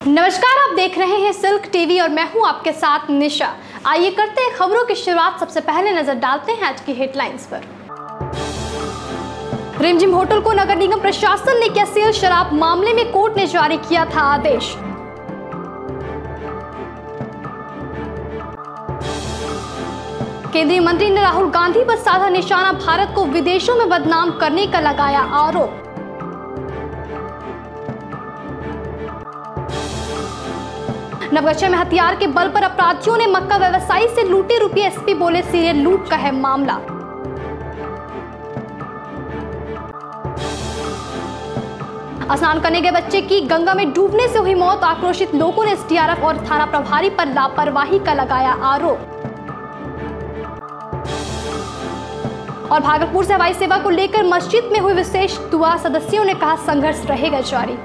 नमस्कार, आप देख रहे हैं सिल्क टीवी और मैं हूं आपके साथ निशा। आइए करते हैं खबरों की शुरुआत। सबसे पहले नजर डालते हैं आज की हेडलाइंस पर। रिमझिम होटल को नगर निगम प्रशासन ने किया सील। शराब मामले में कोर्ट ने जारी किया था आदेश। केंद्रीय मंत्री ने राहुल गांधी पर साधा निशाना। भारत को विदेशों में बदनाम करने का लगाया आरोप। नवगछिया में हथियार के बल पर अपराधियों ने मक्का व्यवसायी से लूटे रुपये। एसपी बोले सीरियल लूट का है मामला। स्नान करने गए बच्चे की गंगा में डूबने से हुई मौत। आक्रोशित लोगों ने एसडीआरएफ और थाना प्रभारी पर लापरवाही का लगाया आरोप। और भागलपुर से हवाई सेवा को लेकर मस्जिद में हुई विशेष दुआ। सदस्यों ने कहा संघर्ष रहेगा जारी।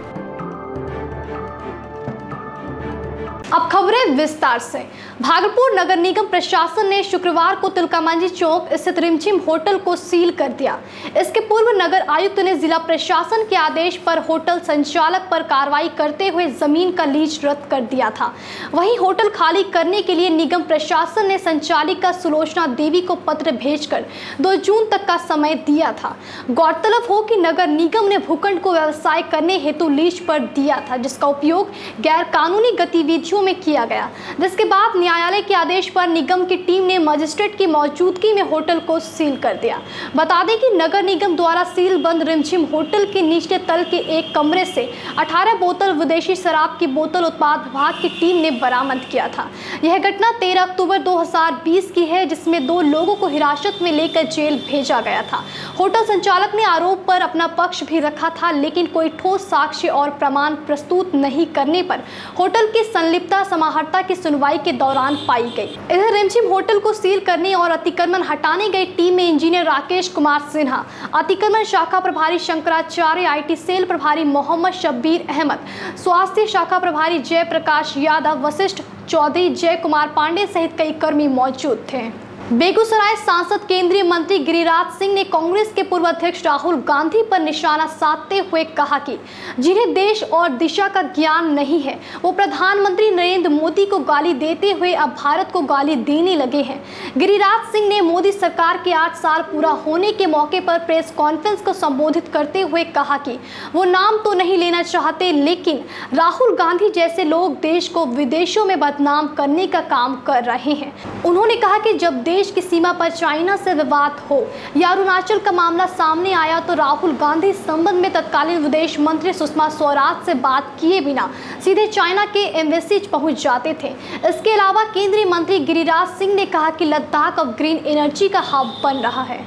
अब खबरें विस्तार से। भागलपुर नगर निगम प्रशासन ने शुक्रवार को तिलकामांझी चौक स्थित रिमझिम होटल को सील कर दिया। इसके पूर्व नगर आयुक्त ने जिला प्रशासन के आदेश पर होटल संचालक पर कार्रवाई करते हुए जमीन का लीज रद्द कर दिया था। वहीं होटल खाली करने के लिए निगम प्रशासन ने संचालिका सुलोचना देवी को पत्र भेजकर 2 जून तक का समय दिया था। गौरतलब हो कि नगर निगम ने भूखंड को व्यवसाय करने हेतु लीज पर दिया था, जिसका उपयोग गैर कानूनी गतिविधियों में किया गया, जिसके बाद न्यायालय के आदेश पर निगम की टीम ने मजिस्ट्रेट की मौजूदगी में होटल को सील कर दिया। बता दें कि नगर निगम द्वारा सील बंद रिमझिम होटल के निचले तल के एक कमरे से 18 बोतल विदेशी शराब की बोतल उत्पाद विभाग की टीम ने बरामद किया था। यह घटना 13 अक्टूबर 2020 की है, जिसमें 2 लोगों को हिरासत में लेकर जेल भेजा गया था। होटल संचालक ने आरोप पर अपना पक्ष भी रखा था, लेकिन कोई ठोस साक्ष्य और प्रमाण प्रस्तुत नहीं करने पर होटल की संलिप्तता समाहर्ता की सुनवाई के दौरान पाई गई। इधर रिमझिम होटल को सील करने और अतिक्रमण हटाने गई टीम में इंजीनियर राकेश कुमार सिन्हा, अतिक्रमण शाखा प्रभारी शंकराचार्य, आईटी सेल प्रभारी मोहम्मद शब्बीर अहमद, स्वास्थ्य शाखा प्रभारी जय प्रकाश यादव, वशिष्ठ चौधरी, जय कुमार पांडे सहित कई कर्मी मौजूद थे। बेगूसराय सांसद केंद्रीय मंत्री गिरिराज सिंह ने कांग्रेस के पूर्व अध्यक्ष राहुल गांधी पर निशाना साधते हुए कहा कि जिन्हें देश और दिशा का ज्ञान नहीं है, वो प्रधानमंत्री नरेंद्र मोदी को गाली देते हुए अब भारत को गाली देने लगे हैं। गिरिराज सिंह ने मोदी सरकार के 8 साल पूरा होने के मौके पर प्रेस कॉन्फ्रेंस को संबोधित करते हुए कहा कि वो नाम तो नहीं लेना चाहते, लेकिन राहुल गांधी जैसे लोग देश को विदेशों में बदनाम करने का काम कर रहे हैं। उन्होंने कहा कि जब देश की सीमा पर चाइना से विवाद हो या अरुणाचल का मामला सामने आया तो राहुल गांधी इस संबंध में तत्कालीन विदेश मंत्री सुषमा स्वराज से बात किए बिना सीधे चाइना के एम्बेसी पहुंच जाते थे। इसके अलावा केंद्रीय मंत्री गिरिराज सिंह ने कहा कि लद्दाख अब ग्रीन एनर्जी का हब बन रहा है।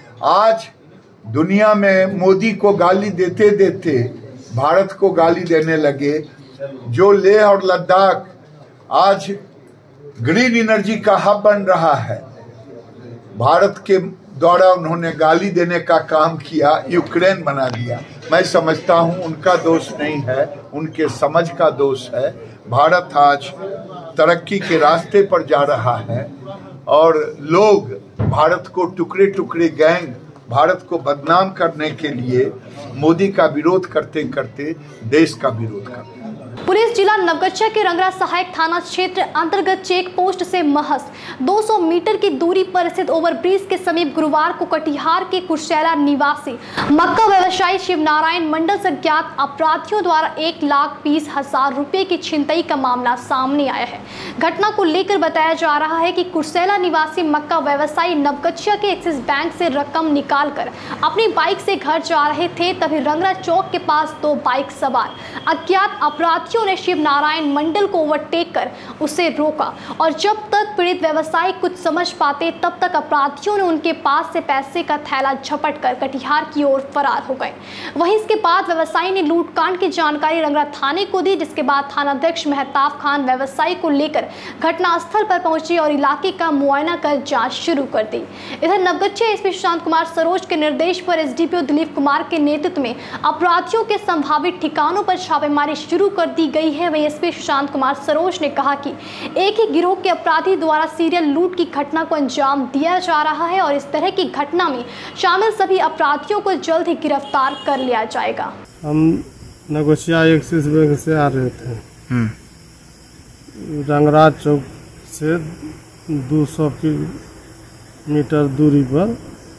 आज दुनिया में मोदी को गाली देते देते भारत को गाली देने लगे। जो लेह और लद्दाख आज ग्रीन एनर्जी का हब बन रहा है, भारत के द्वारा उन्होंने गाली देने का काम किया, यूक्रेन बना दिया। मैं समझता हूं उनका दोष नहीं है, उनके समझ का दोष है। भारत आज तरक्की के रास्ते पर जा रहा है और लोग भारत को टुकड़े टुकड़े गैंग भारत को बदनाम करने के लिए मोदी का विरोध करते करते देश का विरोध करते। पुलिस जिला नवगछिया के रंगरा सहायक थाना क्षेत्र अंतर्गत चेक पोस्ट से महज 200 मीटर की दूरी पर स्थित ओवरब्रिज के समीप गुरुवार को कटिहार के कुर्सेला निवासी मक्का व्यवसायी शिवनारायण मंडल से ज्ञात अपराधियों द्वारा 1,20,000 रुपए की छिनतई का मामला सामने आया है। घटना को लेकर बताया जा रहा है कि कुर्सेला निवासी मक्का व्यवसायी नवगछिया के एक्सिस बैंक से रकम निकालकर अपनी बाइक से घर जा रहे थे, तभी रंगरा चौक के पास 2 बाइक सवार अज्ञात अपराधियों ने शिव नारायण मंडल को ओवरटेक कर उसे रोका और जब तक पीड़ित व्यवसायी कुछ समझ पाते तब तक अपराधियों ने उनके पास से पैसे का थैला झपट कर कटिहार की ओर फरार हो गए। वहीं इसके बाद व्यवसायी ने लूटकांड की जानकारी रंगरा थाने को दी, जिसके बाद थानाध्यक्ष मेहताब खान व्यवसायी को लेकर घटनास्थल पर पहुंचे और इलाके का मुआयना कर जांच शुरू कर दी। इधर नवगछिया एसपी सुशांत कुमार सरोज के निर्देश पर एसडीपीओ दिलीप कुमार के नेतृत्व में अपराधियों के संभावित ठिकानों पर छापेमारी शुरू कर दी गई है। वहीं एसपी सुशांत कुमार सरोज ने कहा कि एक ही गिरोह के अपराधी द्वारा सीरियल लूट की घटना को अंजाम दिया जा रहा है और इस तरह की घटना में शामिल सभी अपराधियों को जल्द ही गिरफ्तार कर लिया जाएगा। हम नवगछिया एक्सिस बैंक से आ रहे थे, रंगराज चौक से 200 मीटर दूरी पर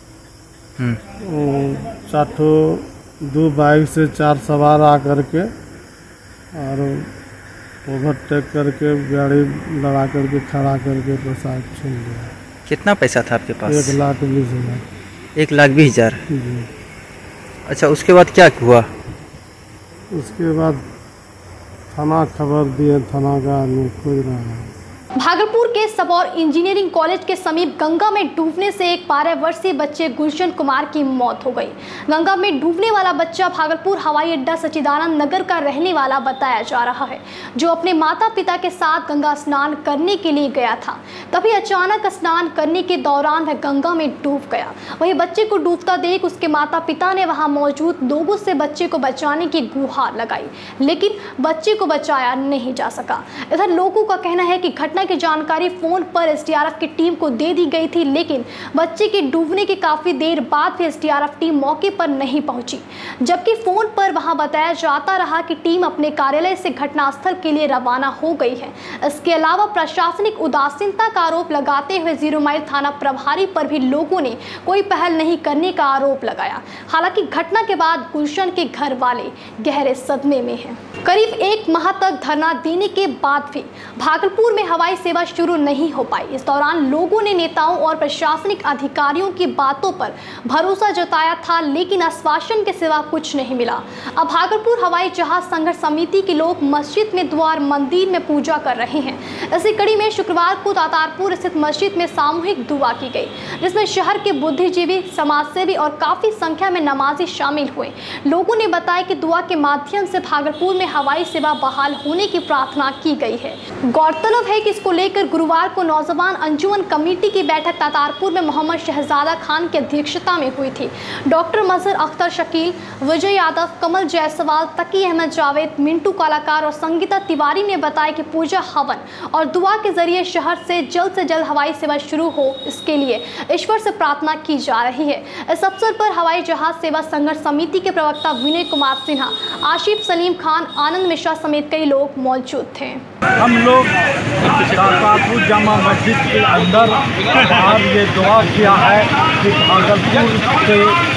दो बाइक से 4 सवार आकर के और ओवरटेक करके गाड़ी लगा करके खड़ा करके पैसा छीन लिया। कितना पैसा था आपके पास? 1,20,000। 1,20,000। जी। अच्छा, उसके बाद क्या हुआ? उसके बाद थाना खबर दिए, थाना का आदमी खोज रहा है। भागलपुर के सबौर इंजीनियरिंग कॉलेज के समीप गंगा में डूबने से एक 12 वर्षीय बच्चे गुलशन कुमार की मौत हो गई। गंगा में डूबने वाला बच्चा भागलपुर हवाई अड्डा सच्चिदानंद नगर का रहने वाला बताया जा रहा है, जो अपने माता पिता के साथ गंगा स्नान करने के लिए गया था। तभी अचानक स्नान करने के दौरान वह गंगा में डूब गया। वही बच्चे को डूबता देख उसके माता पिता ने वहां मौजूद लोगों से बच्चे को बचाने की गुहार लगाई, लेकिन बच्चे को बचाया नहीं जा सका। इधर लोगों का कहना है कि घटना की जानकारी फोन पर एसडीआरएफ की टीम को दे दी गई थी, लेकिन बच्चे के डूबने के काफी देर बाद भी एसडीआरएफ टीम मौके पर नहीं पहुंची, जबकि फोन पर वहां बताया जाता रहा कि टीम अपने कार्यालय से घटनास्थल के लिए रवाना हो गई है। इसके अलावा प्रशासनिक उदासीनता का आरोप लगाते हुए 0 माइल थाना प्रभारी पर भी लोगों ने कोई पहल नहीं करने का आरोप लगाया। हालांकि घटना के बाद गुलशन के घर वाले गहरे सदमे में हैं। करीब 1 माह तक धरना देने के बाद भी भागलपुर में हवाई सेवा शुरू नहीं हो पाई। इस दौरान लोगों ने नेताओं और प्रशासनिक अधिकारियों की बातों पर भरोसा जताया था, लेकिन आश्वासन के सिवा कुछ नहीं मिला। अब भागलपुर हवाई जहाज संघर्ष समिति के लोग मस्जिद में द्वार मंदिर में पूजा कर रहे हैं। इसी कड़ी में शुक्रवार को तातारपुर स्थित मस्जिद में सामूहिक दुआ की गई, जिसमें शहर के बुद्धिजीवी, समाजसेवी और काफी संख्या में नमाजी शामिल हुए। लोगों ने बताया कि दुआ के माध्यम से भागलपुर में हवाई सेवा बहाल होने की प्रार्थना की गई है। गौरतलब है कि इसको लेकर गुरुवार को नौजवान अंजुमन कमेटी की बैठक तातारपुर में मोहम्मद शहजादा खान की अध्यक्षता में हुई थी। डॉक्टर मजहर अख्तर शकील, विजय यादव, कमल जायसवाल, तकी अहमद जावेद, मिंटू कलाकार और संगीता तिवारी ने बताया कि पूजा, हवन और दुआ के जरिए शहर से जल्द हवाई सेवा शुरू हो, इसके लिए ईश्वर से प्रार्थना की जा रही है। इस अवसर पर हवाई जहाज सेवा संघर्ष समिति के प्रवक्ता विनय कुमार सिन्हा, आशिफ सलीम खान, आनंद मिश्रा समेत कई लोग मौजूद थे। हम लोग तातारपुर जामा मस्जिद के अंदर बाहर ये दुआ किया है कि भागलपुर से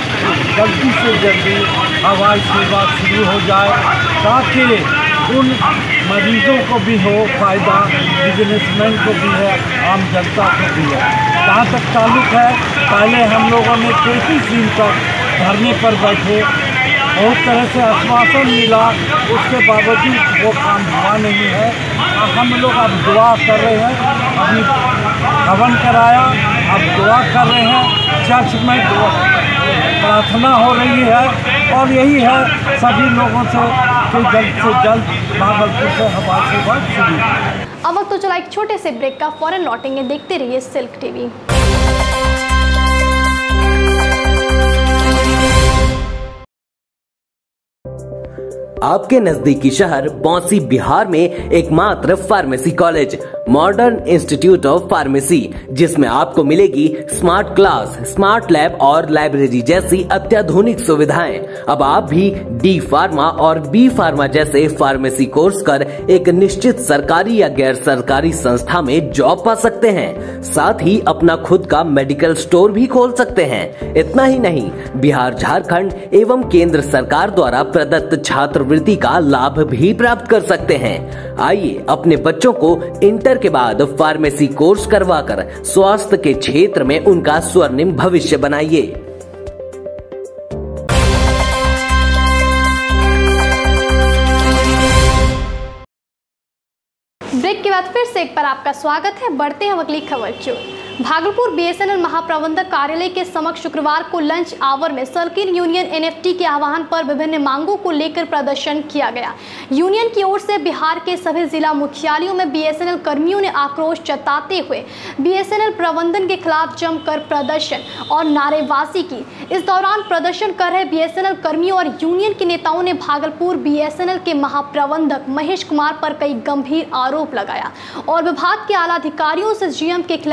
जल्दी से जल्दी हवाई सेवा शुरू हो जाए, ताकि उन मरीजों को भी हो फायदा, बिजनेसमैन को भी है, आम जनता को भी है। जहाँ तक ताल्लुक है, पहले हम लोगों ने 33 दिन तक धरने पर बैठे, बहुत तरह से आश्वासन मिला, उसके बावजूद वो काम हुआ नहीं है। हम लोग अब दुआ कर रहे हैं, अभी हवन कराया, अब दुआ कर रहे हैं, चर्च में प्रार्थना हो रही है और यही है सभी लोगों से कि जल्द भागलपुर से हवाई सेवा शुरू। अब वक्त तो चला एक छोटे से ब्रेक का, फौरन लौटेंगे। देखते रहिए सिल्क टीवी। आपके नजदीकी शहर बौंसी बिहार में एकमात्र pharmacy college modern institute of pharmacy, जिसमें आपको मिलेगी स्मार्ट क्लास, स्मार्ट लैब और लाइब्रेरी जैसी अत्याधुनिक सुविधाएं। अब आप भी डी फार्मा और बी फार्मा जैसे फार्मेसी कोर्स कर एक निश्चित सरकारी या गैर सरकारी संस्था में जॉब पा सकते हैं। साथ ही अपना खुद का मेडिकल स्टोर भी खोल सकते हैं। इतना ही नहीं, बिहार, झारखंड एवं केंद्र सरकार द्वारा प्रदत्त छात्रवृत्ति का लाभ भी प्राप्त कर सकते हैं। आइए अपने बच्चों को इंटर के बाद फार्मेसी कोर्स करवाकर स्वास्थ्य के क्षेत्र में उनका स्वर्णिम भविष्य बनाइए। ब्रेक के बाद फिर से एक बार आपका स्वागत है। बढ़ते हैं अगली खबर की ओर। भागलपुर बीएसएनएल महाप्रबंधक कार्यालय के समक्ष शुक्रवार को लंच आवर में सर्किल यूनियन एनएफटी के आह्वान पर विभिन्न मांगों को लेकर प्रदर्शन किया गया। यूनियन की ओर से बिहार के सभी जिला मुख्यालयों में बीएसएनएल कर्मियों ने आक्रोश जताते हुए बीएसएनएल प्रबंधन के खिलाफ जमकर प्रदर्शन और नारेबाजी की। इस दौरान प्रदर्शन कर रहे बीएसएनएल कर्मियों और यूनियन के नेताओं ने भागलपुर बीएसएनएल के महाप्रबंधक महेश कुमार पर कई गंभीर आरोप लगाया और विभाग के आला अधिकारियों से जीएम के खिलाफ जांच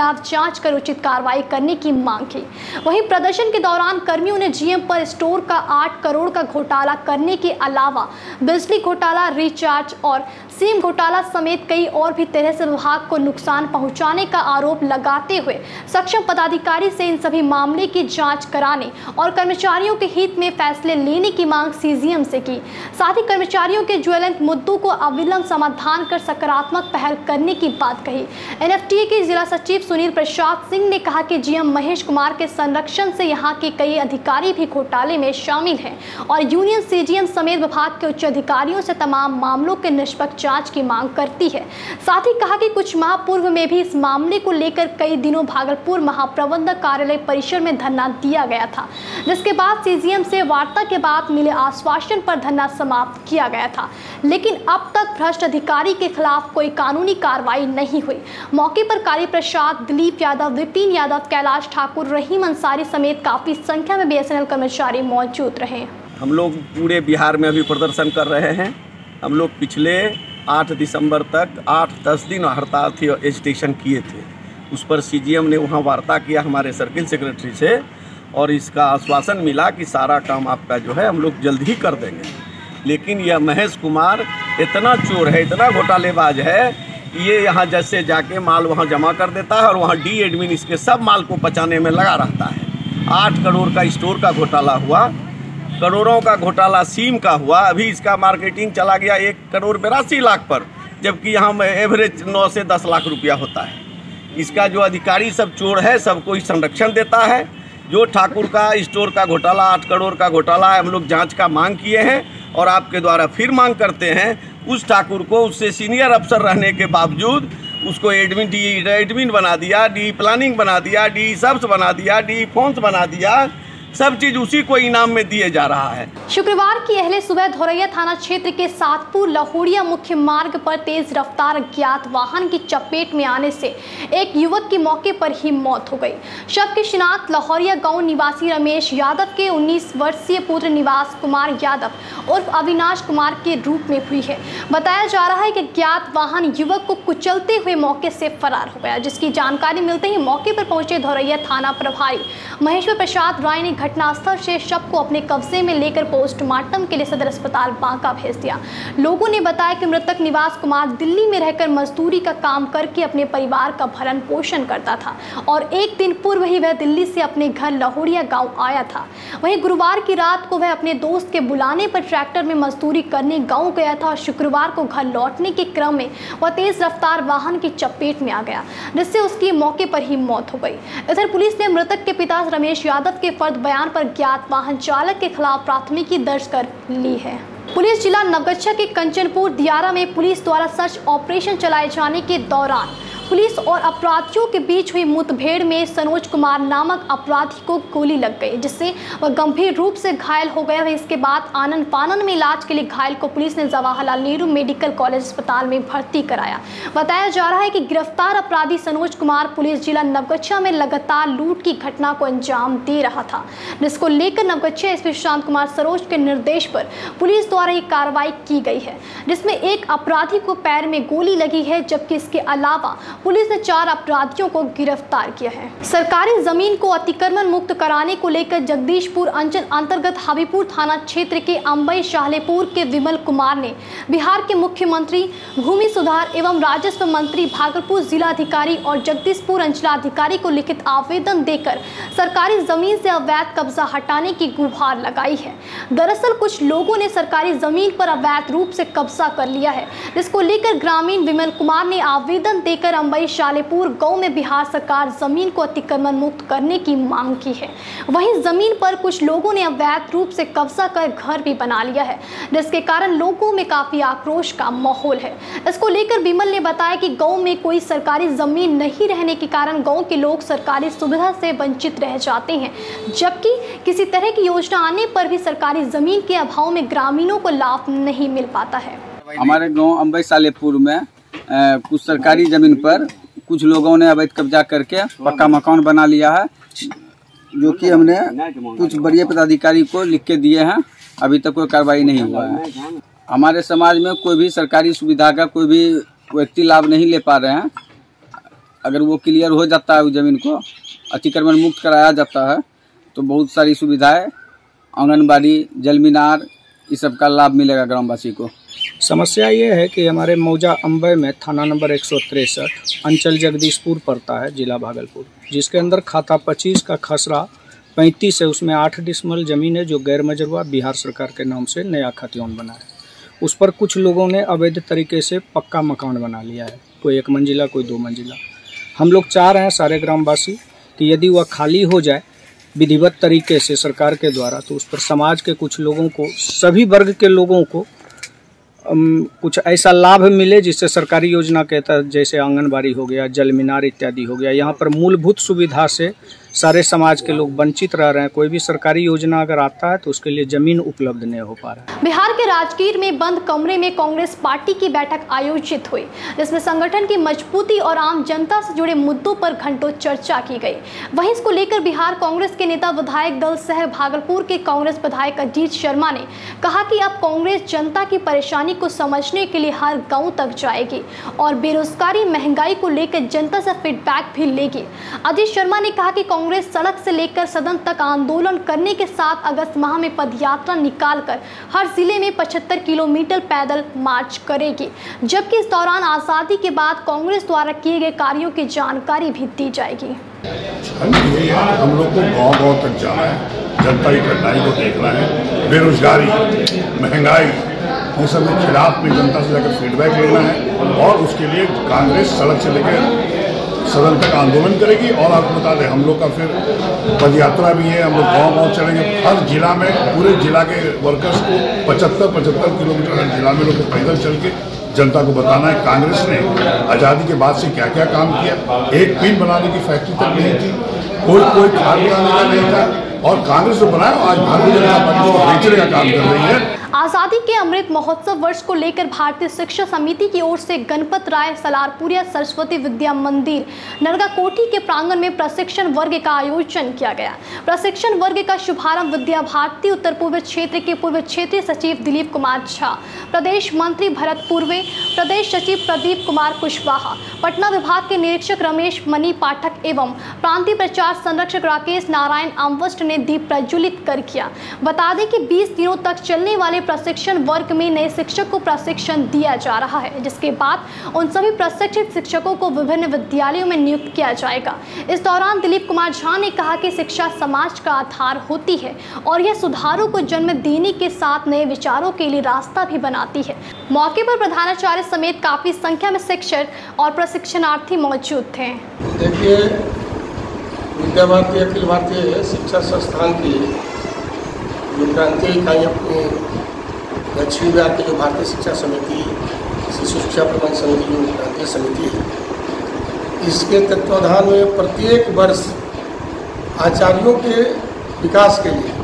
जांच कर उचित कार्रवाई करने की मांग की। वहीं प्रदर्शन के दौरान कर्मियों ने जीएम पर स्टोर का 8 करोड़ का घोटाला करने के अलावा बिजली घोटाला, रिचार्ज और सिम घोटाला समेत कई और भी तरह से विभाग को नुकसान पहुंचाने का आरोप लगाते हुए सक्षम पदाधिकारी से इन सभी मामले की जांच कराने और कर्मचारियों के हित में फैसले लेने की मांग सीजीएम से की। साथ ही कर्मचारियों के ज्वलंत मुद्दों को अविलंब समाधान कर सकारात्मक पहल करने की बात कही। एनएफटीए के जिला सचिव सुनील प्रसाद सिंह ने कहा कि जीएम महेश कुमार के संरक्षण से यहाँ के कई अधिकारी भी घोटाले में शामिल हैं और यूनियन सीजीएम समेत विभाग के उच्च अधिकारियों से तमाम मामलों के निष्पक्ष जांच की मांग करती है। साथ ही कहा कि कुछ माह पूर्व में भी इस मामले को लेकर कई दिनों भागलपुर महाप्रबंधक कार्यालय परिसर में धरना दिया गया था, जिसके बाद सीजीएम से वार्ता के बाद मिले आश्वासन पर धरना समाप्त किया गया था, लेकिन अब तक भ्रष्ट अधिकारी के खिलाफ कोई कानूनी कार्रवाई नहीं हुई। मौके पर काली प्रसाद, दिलीप यादव, विपिन यादव, कैलाश ठाकुर, रहीम अंसारी समेत काफी संख्या में बीएसएनएल कर्मचारी मौजूद रहे। हम लोग पूरे बिहार में अभी प्रदर्शन कर रहे हैं। हम लोग पिछले 8 दिसंबर तक 8-10 दिन हड़ताल थी और एजिटेशन किए थे। उस पर सीजीएम ने वहाँ वार्ता किया हमारे सर्किल सेक्रेटरी से और इसका आश्वासन मिला कि सारा काम आपका जो है हम लोग जल्द ही कर देंगे। लेकिन यह महेश कुमार इतना चोर है, इतना घोटालेबाज है, ये यहाँ जैसे जाके माल वहाँ जमा कर देता है और वहाँ डी एडमिन इसके सब माल को पचाने में लगा रहता है। 8 करोड़ का स्टोर का घोटाला हुआ, करोड़ों का घोटाला सिम का हुआ। अभी इसका मार्केटिंग चला गया 1 करोड़ 82 लाख पर, जबकि यहाँ एवरेज 9 से 10 लाख रुपया होता है। इसका जो अधिकारी सब चोर है, सबको ही संरक्षण देता है। जो ठाकुर का स्टोर का घोटाला 8 करोड़ का घोटाला है, हम लोग जांच का मांग किए हैं और आपके द्वारा फिर मांग करते हैं। उस ठाकुर को उससे सीनियर अफसर रहने के बावजूद उसको एडमिन बना दिया, डी प्लानिंग बना दिया, डी सब्स बना दिया, डी फोन्स बना दिया, सब चीज उसी को इनाम में दिए जा रहा है। शुक्रवार की अहले सुबह धोरैया थाना क्षेत्र के सातपुर लहोड़िया मुख्य मार्ग पर तेज रफ्तार अज्ञात वाहन की चपेट में आने से एक युवक की मौके पर ही मौत हो गई। शव की शिनाख्त लहोड़िया गांव निवासी रमेश यादव के 19 वर्षीय पुत्र निवास कुमार यादव उर्फ अविनाश कुमार के रूप में हुई है। बताया जा रहा है कि अज्ञात वाहन युवक को कुचलते हुए मौके से फरार हो गया, जिसकी जानकारी मिलते ही मौके पर पहुंचे धोरैया थाना प्रभारी महेश्वर प्रसाद राय ने घटनास्थल से शव को अपने कब्जे में लेकर पोस्टमार्टम के लिए सदर अस्पताल बांका भेज दिया। लोगों ने बताया कि मृतक निवास कुमार दिल्ली में रहकर मजदूरी का काम करके अपने परिवार का भरण पोषण करता था और एक दिन पूर्व ही वह दिल्ली से अपने घर लहोड़िया गांव आया था। वहीं गुरुवार की रात को वह अपने दोस्त के बुलाने पर ट्रैक्टर में मजदूरी करने गाँव गया था और शुक्रवार को घर लौटने के क्रम में वह तेज रफ्तार वाहन की चपेट में आ गया, जिससे उसकी मौके पर ही मौत हो गई। इधर पुलिस ने मृतक के पिता रमेश यादव के फर्द बयान पर ज्ञात वाहन चालक के खिलाफ प्राथमिकी दर्ज कर ली है। पुलिस जिला नवगछिया के कंचनपुर दियारा में पुलिस द्वारा सर्च ऑपरेशन चलाए जाने के दौरान पुलिस और अपराधियों के बीच हुई मुठभेड़ में सनोज कुमार नामक अपराधी को गोली लग गई, जिससे वह गंभीर रूप से घायल हो गया। इसके बाद आनन फानन में इलाज के लिए घायल को पुलिस ने जवाहरलाल नेहरू मेडिकल कॉलेज अस्पताल में भर्ती कराया। बताया जा रहा है कि गिरफ्तार अपराधी सनोज कुमार पुलिस जिला नवगछिया में लगातार लूट की घटना को अंजाम दे रहा था, जिसको लेकर नवगछिया एसपी शांत कुमार सरोज के निर्देश पर पुलिस द्वारा ये कार्रवाई की गई है, जिसमें एक अपराधी को पैर में गोली लगी है, जबकि इसके अलावा पुलिस ने 4 अपराधियों को गिरफ्तार किया है। सरकारी जमीन को अतिक्रमण मुक्त कराने को लेकर जगदीशपुर अंचल अंतर्गत हाबीपुर थाना क्षेत्र के अंबई शाहलेपुर के विमल कुमार ने बिहार के मुख्यमंत्री, भूमि सुधार एवं राजस्व मंत्री, भागलपुर जिलाधिकारी और जगदीशपुर अंचलाधिकारी को लिखित आवेदन देकर सरकारी जमीन से अवैध कब्जा हटाने की गुहार लगाई है। दरअसल कुछ लोगों ने सरकारी जमीन पर अवैध रूप से कब्जा कर लिया है, जिसको लेकर ग्रामीण विमल कुमार ने आवेदन देकर अंबई शाहलेपुर गांव में बिहार सरकार जमीन को अतिक्रमण मुक्त करने की मांग की है। वहीं जमीन पर कुछ लोगों ने अवैध रूप से कब्जा कर घर भी बना लिया है, जिसके कारण लोगों में काफी आक्रोश का माहौल है। इसको लेकर विमल ने बताया कि गांव में कोई सरकारी जमीन नहीं रहने के कारण गांव के लोग सरकारी सुविधा से वंचित रह जाते हैं, जबकि किसी तरह की योजना आने पर भी सरकारी जमीन के अभाव में ग्रामीणों को लाभ नहीं मिल पाता है। हमारे गाँव अंबई शाहलेपुर में कुछ सरकारी जमीन पर कुछ लोगों ने अवैध कब्जा करके पक्का मकान बना लिया है, जो कि हमने कुछ बड़े पदाधिकारी को लिख के दिए हैं। अभी तक कोई कार्रवाई नहीं हुआ है। हमारे समाज में कोई भी सरकारी सुविधा का कोई भी व्यक्ति लाभ नहीं ले पा रहे हैं। अगर वो क्लियर हो जाता है उस ज़मीन को अतिक्रमण मुक्त कराया जाता है तो बहुत सारी सुविधाएं, आंगनबाड़ी, जल मीनार, इस सब का लाभ मिलेगा ग्रामवासी को। समस्या ये है कि हमारे मौजा अंबे में थाना नंबर 163 अंचल जगदीशपुर पड़ता है, जिला भागलपुर, जिसके अंदर खाता 25 का खसरा 35 है। उसमें 8 डिसमल ज़मीन है जो गैर मजरूआ बिहार सरकार के नाम से नया खतियान बना है। उस पर कुछ लोगों ने अवैध तरीके से पक्का मकान बना लिया है, कोई 1 मंजिला, कोई 2 मंजिला। हम लोग चाह रहे हैं सारे ग्रामवासी कि यदि वह खाली हो जाए विधिवत तरीके से सरकार के द्वारा, तो उस पर समाज के कुछ लोगों को, सभी वर्ग के लोगों को कुछ ऐसा लाभ मिले जिससे सरकारी योजना के तहत जैसे आंगनबाड़ी हो गया, जल मीनार इत्यादि हो गया। यहाँ पर मूलभूत सुविधा से सारे समाज के लोग वंचित रह रहे हैं। कोई भी सरकारी योजना अगर आता है तो उसके लिए जमीन उपलब्ध नहीं हो पा रहा है। बिहार के राजगीर में बंद कमरे में कांग्रेस पार्टी की बैठक आयोजित हुई, जिसमें संगठन की मजबूती और आम जनता से जुड़े मुद्दों पर घंटों चर्चा की गई। वहीं इसको लेकर बिहार कांग्रेस के नेता विधायक दल सह भागलपुर के कांग्रेस विधायक अजीत शर्मा ने कहा कि अब कांग्रेस जनता की परेशानी को समझने के लिए हर गाँव तक जाएगी और बेरोजगारी, महंगाई को लेकर जनता से फीडबैक भी लेगी। अजीत शर्मा ने कहा कि कांग्रेस सड़क से लेकर सदन तक आंदोलन करने के साथ अगस्त माह में पदयात्रा निकालकर हर जिले में 75 किलोमीटर पैदल मार्च करेगी, जबकि इस दौरान आज़ादी के बाद कांग्रेस द्वारा किए गए कार्यों की जानकारी भी दी जाएगी। हम लोग को गांव-गांव तक जाना है, जनता की कठिनाई को देखना है, बेरोजगारी, महंगाई, इन सब के खिलाफ में जनता से जाकर फीडबैक लेना है और उसके लिए कांग्रेस सड़क से लेकर सदन तक आंदोलन करेगी। और आपको बता दें हम लोग का फिर पदयात्रा भी है, हम लोग गाँव-गाँव चलेंगे। हर जिला में, पूरे जिला के वर्कर्स को 75 किलोमीटर हर जिला में लोग को पैदल चल के जनता को बताना है कांग्रेस ने आज़ादी के बाद से क्या क्या काम किया। एक पिन बनाने की फैक्ट्री तक नहीं थी, कोई खाद बनाने का नहीं था, और कांग्रेस जो बनाया आज भारतीय जनता पार्टी को बेचने का काम कर रही है। आज़ादी के अमृत महोत्सव वर्ष को लेकर भारतीय शिक्षा समिति की ओर से गणपत राय सलारपुरिया सरस्वती विद्या मंदिर नरगा कोठी के प्रांगण में प्रशिक्षण वर्ग का आयोजन किया गया। प्रशिक्षण वर्ग का शुभारंभ विद्या भारती उत्तर पूर्व क्षेत्र के पूर्व क्षेत्रीय सचिव दिलीप कुमार झा, प्रदेश मंत्री भरत पूर्वे, प्रदेश सचिव प्रदीप कुमार कुशवाहा, पटना विभाग के निरीक्षक रमेश मणि पाठक एवं प्रांतीय प्रचार संरक्षक राकेश नारायण अम्वस्ट ने दीप प्रज्वलित कर किया। बता दें कि 20 दिनों तक चलने वाले प्रशिक्षण वर्ग में नए शिक्षक को प्रशिक्षण दिया जा रहा है, जिसके बाद उन सभी प्रशिक्षित शिक्षकों को विभिन्न विद्यालयों में नियुक्त किया जाएगा। इस दौरान दिलीप कुमार झा ने कहा कि शिक्षा समाज का आधार होती है और यह सुधारों को जन्म देने के साथ नए विचारों के लिए रास्ता भी बनाती है। मौके पर प्रधानाचार्य समेत काफी संख्या में शिक्षक और प्रशिक्षणार्थी मौजूद थे। देखिए, विद्या भारती अखिल भारतीय शिक्षा संस्थान की जो प्रांतीय इकाई अपनी दक्षिण बिहार की जो भारतीय शिक्षा समिति, शिशु शिक्षा प्रबंध समिति जो प्रांतीय समिति है, इसके तत्वाधान में प्रत्येक वर्ष आचार्यों के विकास के लिए,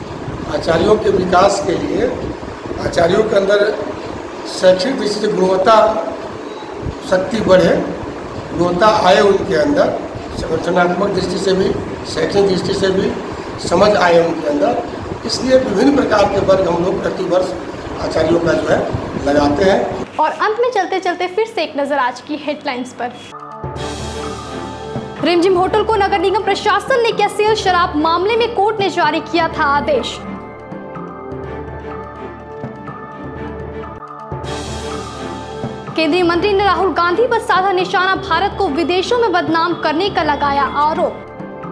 आचार्यों के अंदर शैक्षिक दृष्टि से गुणवत्ता शक्ति बढ़े, गुणवत्ता आए उनके अंदर, संगठनात्मक दृष्टि से भी, शैक्षणिक दृष्टि से भी समझ आए उनके अंदर। इसलिए विभिन्न प्रकार के वर्ग हम लोग प्रति वर्ष आचार्यों का जो है लगाते हैं। और अंत में चलते चलते फिर से एक नजर आज की हेडलाइंस पर। रिमझिम होटल को नगर निगम प्रशासन ने किया सील, शराब मामले में कोर्ट ने जारी किया था आदेश। केंद्रीय मंत्री ने राहुल गांधी पर साधा निशाना, भारत को विदेशों में बदनाम करने का लगाया आरोप।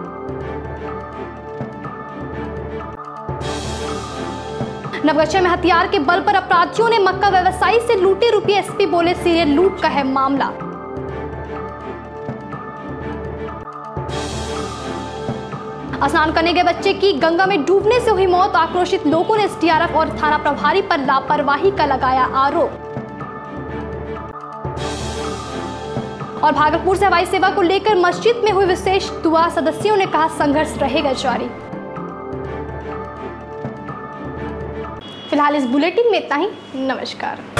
नवगछिया में हथियार के बल पर अपराधियों ने मक्का व्यवसायी से लूटे रुपये, एसपी बोले सीरियल लूट का है मामला। स्नान करने गए बच्चे की गंगा में डूबने से हुई मौत, आक्रोशित लोगों ने एसडीआरएफ और थाना प्रभारी पर लापरवाही का लगाया आरोप। और भागलपुर से हवाई सेवा को लेकर मस्जिद में हुई विशेष दुआ, सदस्यों ने कहा संघर्ष रहेगा जारी। फिलहाल इस बुलेटिन में इतना ही। नमस्कार।